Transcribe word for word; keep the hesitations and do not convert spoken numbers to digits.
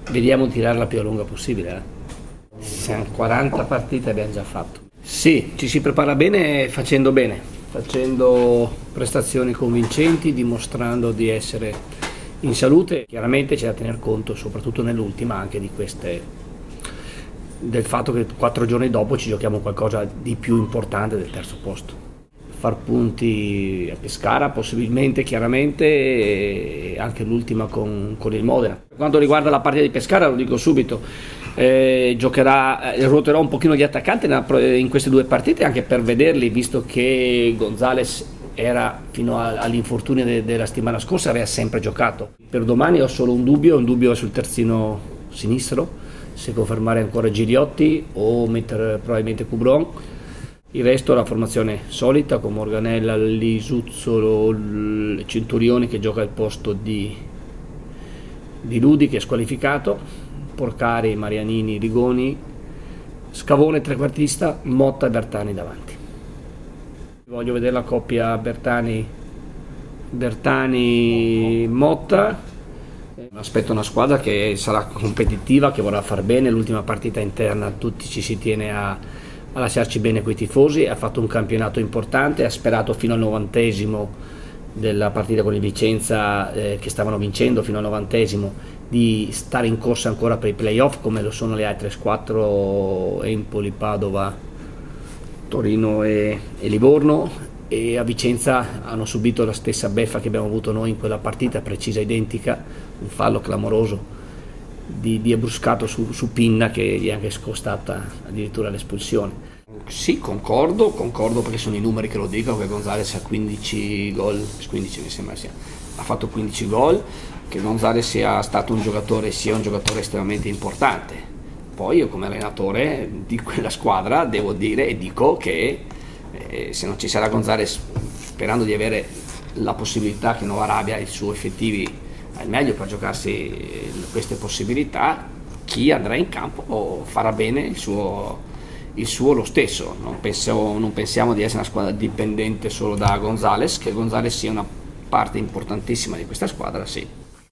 Vediamo di tirarla più a lunga possibile. Eh. Siamo quaranta partite, abbiamo già fatto. Sì, ci si prepara bene facendo bene, facendo prestazioni convincenti, dimostrando di essere in salute. Chiaramente c'è da tener conto, soprattutto nell'ultima, anche di queste, del fatto che quattro giorni dopo ci giochiamo qualcosa di più importante del terzo posto. Far punti a Pescara possibilmente, chiaramente, e anche l'ultima con, con il Modena. Per quanto riguarda la partita di Pescara, lo dico subito, eh, giocherà, eh, ruoterò un pochino gli attaccanti in queste due partite, anche per vederli, visto che Gonzalez era fino all'infortunio de, della settimana scorsa, aveva sempre giocato. Per domani ho solo un dubbio, un dubbio è sul terzino sinistro, se confermare ancora Giriotti o mettere probabilmente Cubron. Il resto è la formazione solita, con Morganella, Lisuzzolo, Centurioni che gioca al posto di, di Ludi che è squalificato, Porcari, Marianini, Rigoni, Scavone trequartista, Motta e Bertani davanti. Voglio vedere la coppia Bertani, Bertani-Motta. Aspetto una squadra che sarà competitiva, che vorrà far bene. L'ultima partita interna tutti ci si tiene a a lasciarci bene coi tifosi, ha fatto un campionato importante, ha sperato fino al novantesimo della partita con il Vicenza, eh, che stavano vincendo fino al novantesimo, di stare in corsa ancora per i playoff come lo sono le altre quattro, Empoli, Padova, Torino e, e Livorno, e a Vicenza hanno subito la stessa beffa che abbiamo avuto noi in quella partita, precisa, identica, un fallo clamoroso di, di Ebruscato su, su Pinna che gli è anche scostata addirittura l'espulsione. Sì, concordo, concordo perché sono i numeri che lo dicono, che Gonzalez ha quindici gol, quindici mi sembra sia, ha fatto quindici gol, che Gonzalez sia stato un giocatore, sia un giocatore estremamente importante. Poi io come allenatore di quella squadra devo dire e dico che eh, se non ci sarà Gonzalez, sperando di avere la possibilità che Nuova Arabia e i suoi effettivi al meglio per giocarsi queste possibilità, chi andrà in campo farà bene il suo, il suo lo stesso. Non pensiamo, non pensiamo di essere una squadra dipendente solo da Gonzalez, che Gonzalez sia una parte importantissima di questa squadra, sì.